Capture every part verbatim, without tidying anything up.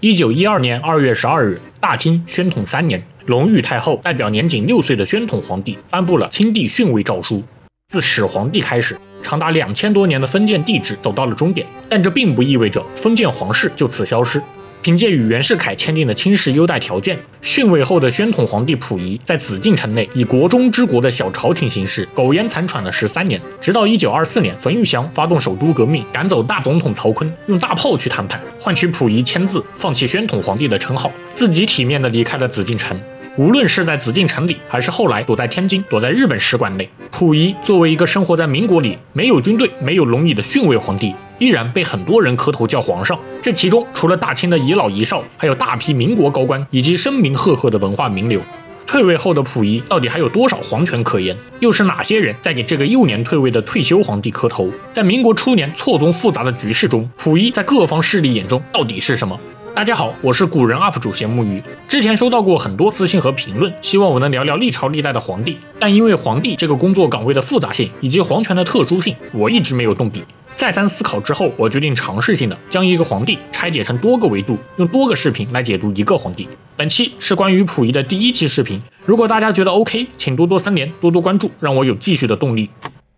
一九一二年二月十二日，大清宣统三年，隆裕太后代表年仅六岁的宣统皇帝颁布了亲帝逊位诏书。自始皇帝开始，长达两千多年的封建帝制走到了终点，但这并不意味着封建皇室就此消失。凭借与袁世凯签订的亲事优待条件，逊位后的宣统皇帝溥仪在紫禁城内以国中之国的小朝廷形式苟延残喘了十三年，直到一九二四年冯玉祥发动首都革命，赶走大总统曹锟，用大炮去谈判，换取溥仪签字放弃宣统皇帝的称号，自己体面地离开了紫禁城。无论是在紫禁城里，还是后来躲在天津、躲在日本使馆内，溥仪作为一个生活在民国里、没有军队、没有龙椅的逊位皇帝，依然被很多人磕头叫皇上。这其中，除了大清的遗老遗少，还有大批民国高官以及声名赫赫的文化名流。退位后的溥仪到底还有多少皇权可言？又是哪些人在给这个幼年退位的退休皇帝磕头？在民国初年错综复杂的局势中，溥仪在各方势力眼中到底是什么？大家好，我是古人 U P 主闲木鱼。之前收到过很多私信和评论，希望我能聊聊历朝历代的皇帝，但因为皇帝这个工作岗位的复杂性以及皇权的特殊性，我一直没有动笔。再三思考之后，我决定尝试性的将一个皇帝拆解成多个维度，用多个视频来解读一个皇帝。本期是关于溥仪的第一期视频，如果大家觉得 OK， 请多多三连，多多关注，让我有继续的动力。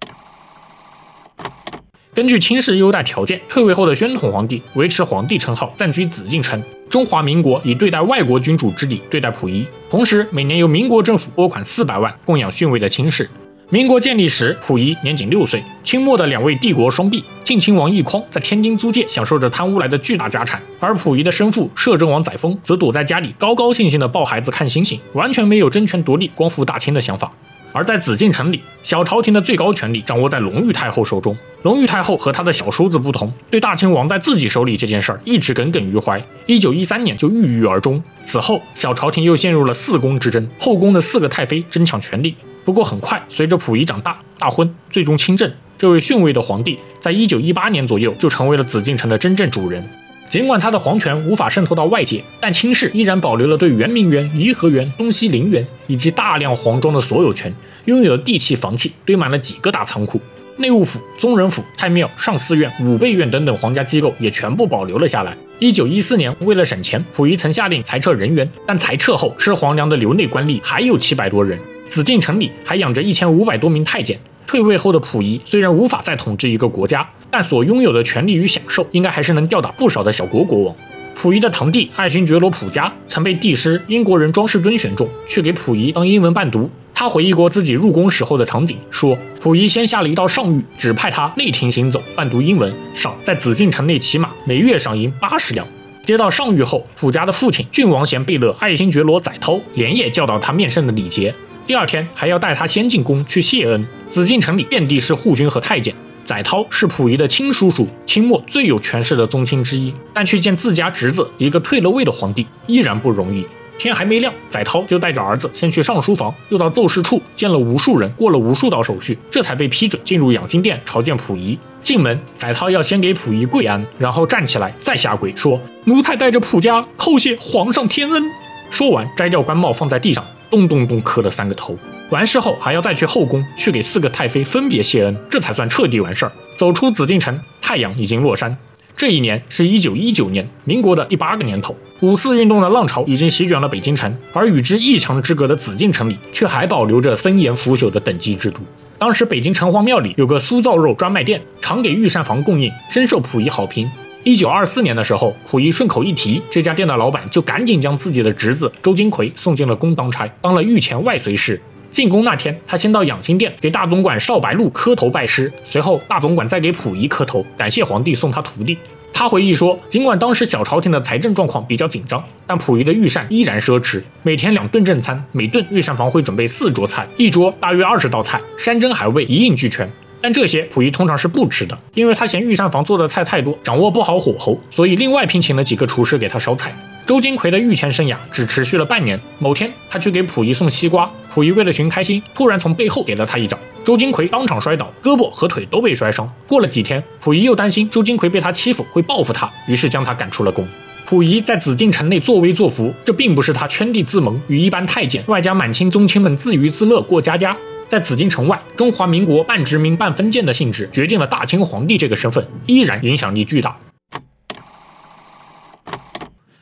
根据亲事优待条件，退位后的宣统皇帝维持皇帝称号，暂居紫禁城。中华民国以对待外国君主之礼对待溥仪，同时每年由民国政府拨款四百万供养逊位的亲事。民国建立时，溥仪年仅六岁。清末的两位帝国双璧，晋亲王奕匡在天津租界享受着贪污来的巨大家产，而溥仪的生父摄政王载沣则躲在家里高高兴兴地抱孩子看星星，完全没有争权夺利、光复大清的想法。而在紫禁城里，小朝廷的最高权力掌握在隆裕太后手中。隆裕太后和她的小叔子不同，对大清王在自己手里这件事儿一直耿耿于怀。一九一三年就郁郁而终。此后，小朝廷又陷入了四宫之争，后宫的四个太妃争抢权力。不过很快，随着溥仪长大、大婚，最终亲政，这位逊位的皇帝在一九一八年左右就成为了紫禁城的真正主人。尽管他的皇权无法渗透到外界，但清室依然保留了对圆明园、颐和园、东西陵园以及大量皇庄的所有权，拥有的地契房契堆满了几个大仓库。内务府、宗人府、太庙、上思院、武备院等等皇家机构也全部保留了下来。一九一四年，为了省钱，溥仪曾下令裁撤人员，但裁撤后吃皇粮的留内官吏还有七百多人。紫禁城里还养着一千五百多名太监。退位后的溥仪虽然无法再统治一个国家，但所拥有的权利与享受应该还是能吊打不少的小国国王。溥仪的堂弟爱新觉罗溥家曾被帝师英国人庄士敦选中，去给溥仪当英文伴读。他回忆过自己入宫时候的场景，说溥仪先下了一道上谕，指派他内廷行走，伴读英文，赏在紫禁城内骑马，每月赏银八十两。接到上谕后，溥家的父亲郡王贤贝勒爱新觉罗载涛连夜教导他面圣的礼节。第二天还要带他先进宫去谢恩。紫禁城里遍地是护军和太监，载涛是溥仪的亲叔叔，清末最有权势的宗亲之一，但去见自家侄子一个退了位的皇帝依然不容易。天还没亮，载涛就带着儿子先去上书房，又到奏事处见了无数人，过了无数道手续，这才被批准进入养心殿朝见溥仪。进门，载涛要先给溥仪跪安，然后站起来再下跪，说奴才带着溥家叩谢皇上天恩。说完，摘掉官帽放在地上，咚咚咚磕了三个头。完事后还要再去后宫去给四个太妃分别谢恩，这才算彻底完事儿。走出紫禁城，太阳已经落山。这一年是一九一九年，民国的第八个年头。五四运动的浪潮已经席卷了北京城，而与之一墙之隔的紫禁城里却还保留着森严腐朽的等级制度。当时北京城隍庙里有个酥造肉专卖店，常给御膳房供应，深受溥仪好评。一九二四年的时候，溥仪顺口一提，这家店的老板就赶紧将自己的侄子周金奎送进了宫当差，当了御前外随侍。进宫那天，他先到养心殿给大总管邵白鹿磕头拜师，随后大总管再给溥仪磕头，感谢皇帝送他徒弟。他回忆说，尽管当时小朝廷的财政状况比较紧张，但溥仪的御膳依然奢侈，每天两顿正餐，每顿御膳房会准备四桌菜，一桌大约二十道菜，山珍海味一应俱全。但这些溥仪通常是不吃的，因为他嫌御膳房做的菜太多，掌握不好火候，所以另外聘请了几个厨师给他烧菜。周金奎的御前生涯只持续了半年。某天，他去给溥仪送西瓜，溥仪为了寻开心，突然从背后给了他一掌，周金奎当场摔倒，胳膊和腿都被摔伤。过了几天，溥仪又担心周金奎被他欺负会报复他，于是将他赶出了宫。溥仪在紫禁城内作威作福，这并不是他圈地自萌，与一般太监外加满清宗亲们自娱自乐过家家。在紫禁城外，中华民国半殖民半封建的性质决定了大清皇帝这个身份依然影响力巨大。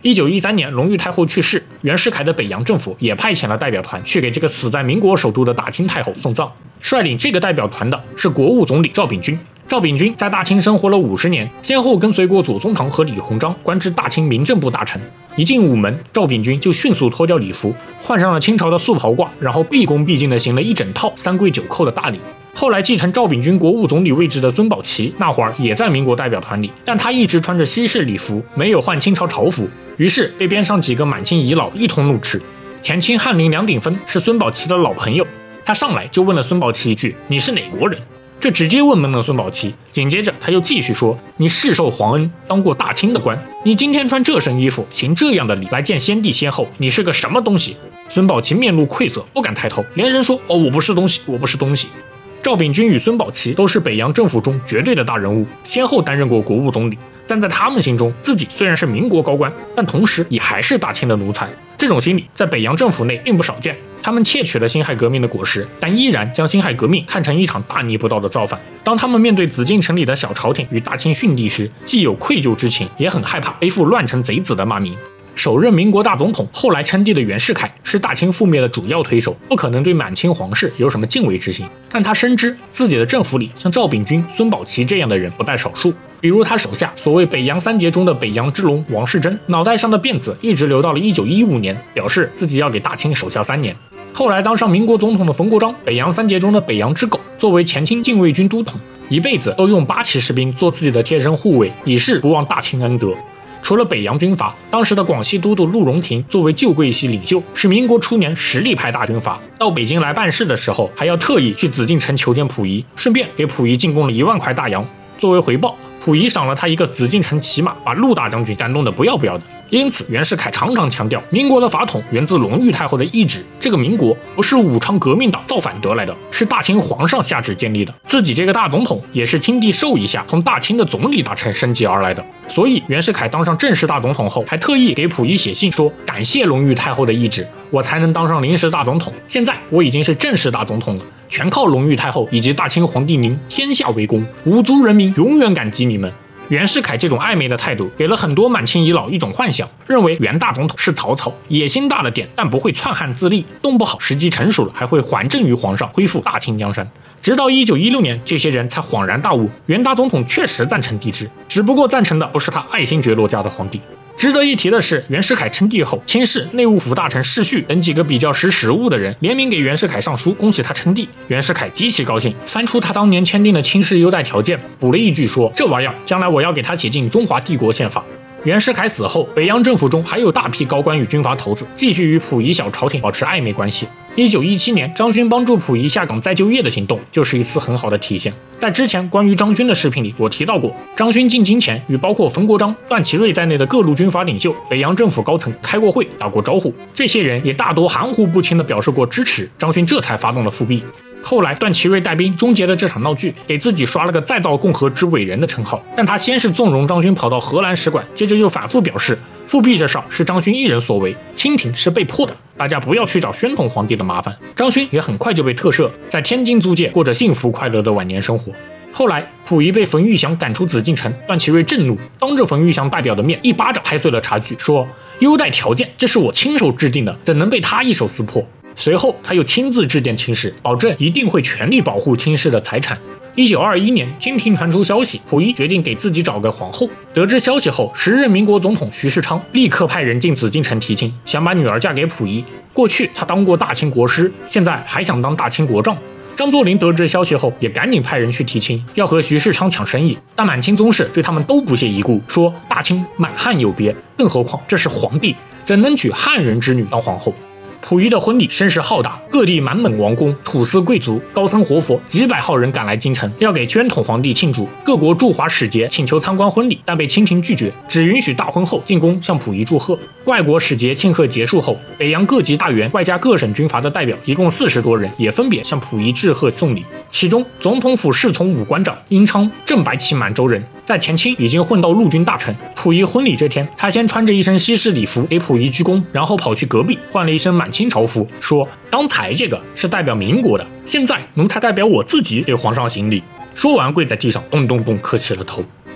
一九一三年，隆裕太后去世，袁世凯的北洋政府也派遣了代表团去给这个死在民国首都的大清太后送葬。率领这个代表团的是国务总理赵秉钧。赵秉钧在大清生活了五十年，先后跟随过左宗棠和李鸿章，官至大清民政部大臣。一进午门，赵秉钧就迅速脱掉礼服，换上了清朝的素袍褂，然后毕恭毕敬地行了一整套三跪九叩的大礼。后来继承赵秉钧国务总理位置的孙宝琦，那会儿也在民国代表团里，但他一直穿着西式礼服，没有换清朝朝服，于是被边上几个满清遗老一通怒斥。前清翰林梁鼎芬是孙宝琦的老朋友，他上来就问了孙宝琦一句：“你是哪国人？”这直接问懵了孙宝琦。紧接着他又继续说：“你世受皇恩，当过大清的官，你今天穿这身衣服，行这样的礼来见先帝先后，你是个什么东西？”孙宝琦面露愧色，不敢抬头，连声说：“哦，我不是东西，我不是东西。”赵秉钧与孙宝琦都是北洋政府中绝对的大人物，先后担任过国务总理，但在他们心中，自己虽然是民国高官，但同时也还是大清的奴才。这种心理在北洋政府内并不少见。他们窃取了辛亥革命的果实，但依然将辛亥革命看成一场大逆不道的造反。当他们面对紫禁城里的小朝廷与大清逊帝时，既有愧疚之情，也很害怕背负乱臣贼子的骂名。首任民国大总统，后来称帝的袁世凯是大清覆灭的主要推手，不可能对满清皇室有什么敬畏之心。但他深知自己的政府里像赵秉钧、孙宝琦这样的人不在少数，比如他手下所谓北洋三杰中的北洋之龙王世贞，脑袋上的辫子一直留到了一九一五年，表示自己要给大清守孝三年。后来当上民国总统的冯国璋，北洋三杰中的北洋之狗，作为前清禁卫军都统，一辈子都用八旗士兵做自己的贴身护卫，以示不忘大清恩德。除了北洋军阀，当时的广西都督陆荣廷作为旧桂系领袖，是民国初年实力派大军阀，到北京来办事的时候，还要特意去紫禁城求见溥仪，顺便给溥仪进贡了一万块大洋。作为回报，溥仪赏了他一个紫禁城骑马，把陆大将军感动得不要不要的。因此，袁世凯常常强调，民国的法统源自隆裕太后的懿旨，这个民国不是武昌革命党造反得来的，是大清皇上下旨建立的。自己这个大总统也是清帝授意下从大清的总理大臣升级而来的。所以，袁世凯当上正式大总统后，还特意给溥仪写信说，感谢隆裕太后的懿旨，我才能当上临时大总统。现在我已经是正式大总统了，全靠隆裕太后以及大清皇帝您天下为公，五族人民永远感激你们。袁世凯这种暧昧的态度，给了很多满清遗老一种幻想，认为袁大总统是曹操，野心大了点，但不会篡汉自立，弄不好时机成熟了，还会还政于皇上，恢复大清江山。直到一九一六年，这些人才恍然大悟，袁大总统确实赞成帝制，只不过赞成的不是他爱新觉罗家的皇帝。值得一提的是，袁世凯称帝后，清室、内务府大臣世绪等几个比较识时务的人联名给袁世凯上书，恭喜他称帝。袁世凯极其高兴，翻出他当年签订的清室优待条件，补了一句说：“这玩意儿将来我要给他写进中华帝国宪法。”袁世凯死后，北洋政府中还有大批高官与军阀头子继续与溥仪小朝廷保持暧昧关系。一九一七年，张勋帮助溥仪下岗再就业的行动，就是一次很好的体现。在之前关于张勋的视频里，我提到过，张勋进京前与包括冯国璋、段祺瑞在内的各路军阀领袖、北洋政府高层开过会，打过招呼，这些人也大多含糊不清地表示过支持，张勋这才发动了复辟。后来，段祺瑞带兵终结了这场闹剧，给自己刷了个再造共和之伟人的称号。但他先是纵容张勋跑到荷兰使馆，接着又反复表示，复辟这事儿是张勋一人所为，清廷是被迫的，大家不要去找宣统皇帝的麻烦。张勋也很快就被特赦，在天津租界过着幸福快乐的晚年生活。后来，溥仪被冯玉祥赶出紫禁城，段祺瑞震怒，当着冯玉祥代表的面一巴掌拍碎了茶具，说：“优待条件这是我亲手制定的，怎能被他一手撕破？”随后，他又亲自致电清室，保证一定会全力保护清室的财产。一九二一年，清廷传出消息，溥仪决定给自己找个皇后。得知消息后，时任民国总统徐世昌立刻派人进紫禁城提亲，想把女儿嫁给溥仪。过去他当过大清国师，现在还想当大清国丈。张作霖得知消息后，也赶紧派人去提亲，要和徐世昌抢生意。但满清宗室对他们都不屑一顾，说大清满汉有别，更何况这是皇帝，怎能娶汉人之女当皇后？溥仪的婚礼声势浩大，各地满蒙王公、土司贵族、高僧活佛几百号人赶来京城，要给宣统皇帝庆祝。各国驻华使节请求参观婚礼，但被清廷拒绝，只允许大婚后进宫向溥仪祝贺。外国使节庆贺结束后，北洋各级大员外加各省军阀的代表一共四十多人，也分别向溥仪致贺送礼。其中，总统府侍从武官长殷昌正白旗满洲人，在前清已经混到陆军大臣。溥仪婚礼这天，他先穿着一身西式礼服给溥仪鞠躬，然后跑去隔壁换了一身满清朝服，说：“刚才这个是代表民国的，现在奴才代表我自己给皇上行礼。”说完跪在地上咚咚咚磕起了头。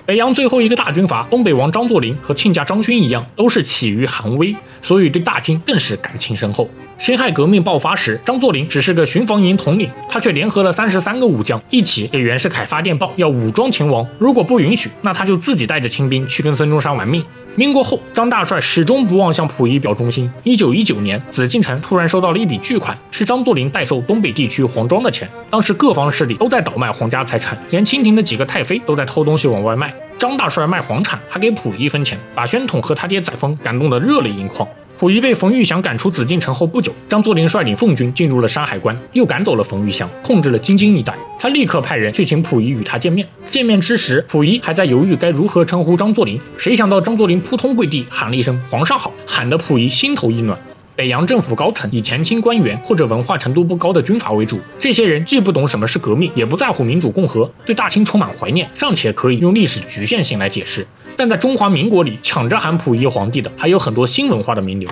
北洋最后一个大军阀东北王张作霖和亲家张勋一样，都是起于寒微，所以对大清更是感情深厚。辛亥革命爆发时，张作霖只是个巡防营统领，他却联合了三十三个武将，一起给袁世凯发电报，要武装秦王。如果不允许，那他就自己带着清兵去跟孙中山玩命。民国后，张大帅始终不忘向溥仪表忠心。一九一九年，紫禁城突然收到了一笔巨款，是张作霖代售东北地区黄庄的钱。当时各方势力都在倒卖皇家财产，连清廷的几个太妃都在偷东西往外卖。张大帅卖皇产，还给溥仪分钱，把宣统和他爹载沣感动得热泪盈眶。溥仪被冯玉祥赶出紫禁城后不久，张作霖率领奉军进入了山海关，又赶走了冯玉祥，控制了京津一带。他立刻派人去请溥仪与他见面。见面之时，溥仪还在犹豫该如何称呼张作霖，谁想到张作霖扑通跪地喊了一声“皇上好”，喊得溥仪心头一暖。北洋政府高层以前清官员或者文化程度不高的军阀为主，这些人既不懂什么是革命，也不在乎民主共和，对大清充满怀念，尚且可以用历史局限性来解释。但在中华民国里，抢着喊溥仪皇帝的还有很多新文化的名流。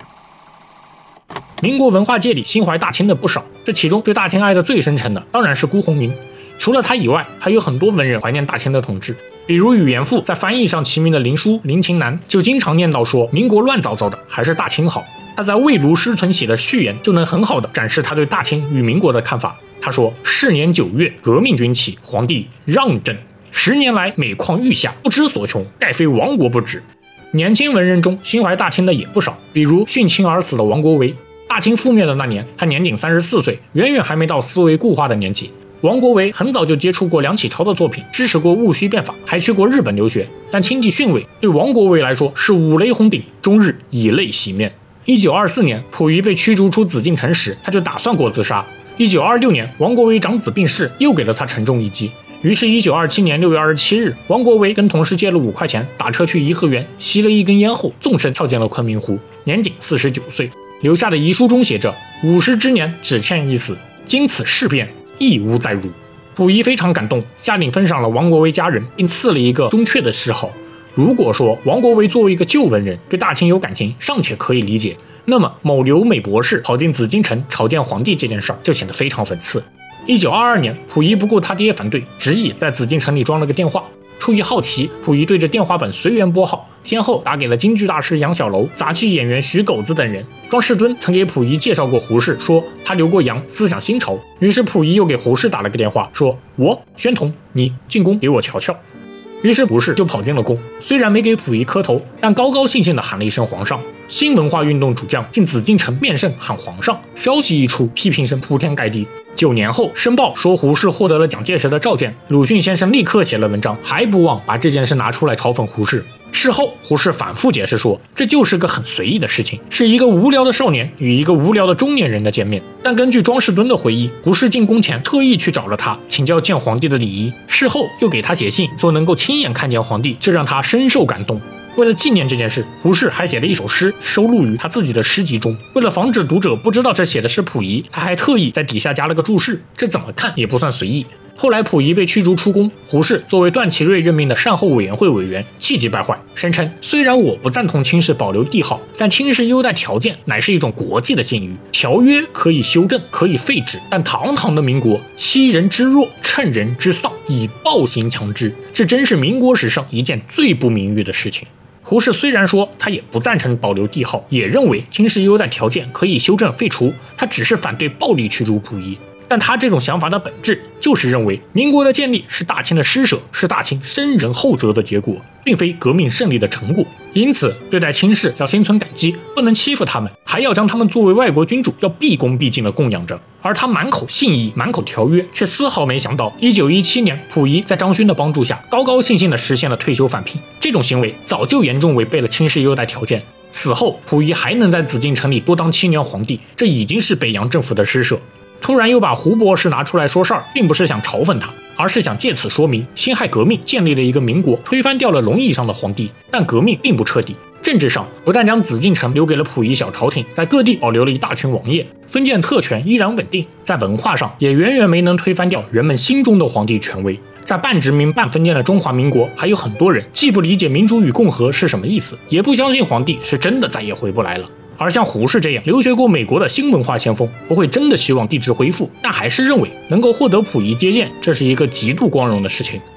民国文化界里心怀大清的不少，这其中对大清爱的最深沉的当然是辜鸿铭。除了他以外，还有很多文人怀念大清的统治，比如语言赋在翻译上齐名的林书、林琴南就经常念叨说，民国乱糟糟的，还是大清好。他在《魏卢师存》写的序言就能很好的展示他对大清与民国的看法。他说：“是年九月，革命军起，皇帝让朕。十年来，每况愈下，不知所穷，盖非亡国不止。”年轻文人中心怀大清的也不少，比如殉清而死的王国维。大清覆灭的那年，他年仅三十四岁，远远还没到思维固化的年纪。王国维很早就接触过梁启超的作品，支持过戊戌变法，还去过日本留学。但清帝逊位对王国维来说是五雷轰顶，终日以泪洗面。一九二四年，溥仪被驱逐出紫禁城时，他就打算过自杀。一九二六年，王国维长子病逝，又给了他沉重一击。于是，一九二七年六月二十七日，王国维跟同事借了五块钱，打车去颐和园，吸了一根烟后，纵身跳进了昆明湖，年仅四十九岁。留下的遗书中写着：“五十之年，只欠一死，经此事变，亦无再入。”溥仪非常感动，下令封赏了王国维家人，并赐了一个中阙的谥号。如果说王国维作为一个旧文人对大清有感情，尚且可以理解，那么某留美博士跑进紫禁城朝见皇帝这件事儿就显得非常讽刺。一九二二年，溥仪不顾他爹反对，执意在紫禁城里装了个电话。出于好奇，溥仪对着电话本随缘拨号，先后打给了京剧大师杨小楼、杂剧演员徐狗子等人。庄士敦曾给溥仪介绍过胡适，说他留过洋，思想新潮。于是溥仪又给胡适打了个电话，说：“我宣统，你进宫给我瞧瞧。”于是胡适就跑进了宫，虽然没给溥仪磕头，但高高兴兴地喊了一声皇上。新文化运动主将进紫禁城面圣喊皇上，消息一出，批评声铺天盖地。九年后，《申报》说胡适获得了蒋介石的召见，鲁迅先生立刻写了文章，还不忘把这件事拿出来嘲讽胡适。事后，胡适反复解释说，这就是个很随意的事情，是一个无聊的少年与一个无聊的中年人的见面。但根据庄士敦的回忆，胡适进宫前特意去找了他，请教见皇帝的礼仪。事后又给他写信，说能够亲眼看见皇帝，这让他深受感动。为了纪念这件事，胡适还写了一首诗，收录于他自己的诗集中。为了防止读者不知道这写的是溥仪，他还特意在底下加了个注释，这怎么看也不算随意。后来溥仪被驱逐出宫，胡适作为段祺瑞任命的善后委员会委员，气急败坏，声称虽然我不赞同清室保留帝号，但清室优待条件乃是一种国际的信誉，条约可以修正，可以废止，但堂堂的民国，欺人之弱，趁人之丧，以暴行强制，这真是民国史上一件最不名誉的事情。胡适虽然说他也不赞成保留帝号，也认为清室优待条件可以修正废除，他只是反对暴力驱逐溥仪。但他这种想法的本质就是认为民国的建立是大清的施舍，是大清深人厚泽的结果，并非革命胜利的成果。因此对待清室要心存感激，不能欺负他们，还要将他们作为外国君主要毕恭毕敬地供养着。而他满口信义，满口条约，却丝毫没想到一九一七年溥仪在张勋的帮助下高高兴兴地实现了退休返聘，这种行为早就严重违背了清室优待条件。此后溥仪还能在紫禁城里多当七年皇帝，这已经是北洋政府的施舍。突然又把胡博士拿出来说事儿，并不是想嘲讽他，而是想借此说明辛亥革命建立了一个民国，推翻掉了龙椅上的皇帝，但革命并不彻底。政治上不但将紫禁城留给了溥仪小朝廷，在各地保留了一大群王爷，封建特权依然稳定；在文化上也远远没能推翻掉人们心中的皇帝权威。在半殖民半封建的中华民国，还有很多人既不理解民主与共和是什么意思，也不相信皇帝是真的再也回不来了。而像胡适这样留学过美国的新文化先锋，不会真的希望帝制恢复，但还是认为能够获得溥仪接见，这是一个极度光荣的事情。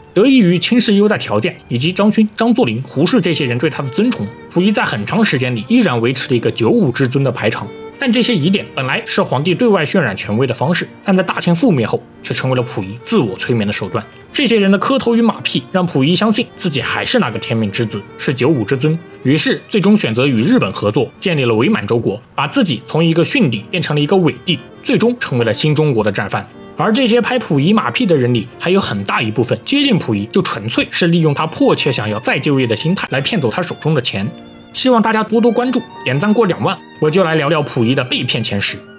得益于轻视优待条件以及张勋、张作霖、胡适这些人对他的尊崇，溥仪在很长时间里依然维持了一个九五之尊的排场。但这些疑点本来是皇帝对外渲染权威的方式，但在大清覆灭后，却成为了溥仪自我催眠的手段。这些人的磕头与马屁，让溥仪相信自己还是那个天命之子，是九五之尊。于是，最终选择与日本合作，建立了伪满洲国，把自己从一个逊地变成了一个伪帝，最终成为了新中国的战犯。而这些拍溥仪马屁的人里，还有很大一部分接近溥仪，就纯粹是利用他迫切想要再就业的心态来骗走他手中的钱。希望大家多多关注，点赞过两万，我就来聊聊溥仪的被骗前史。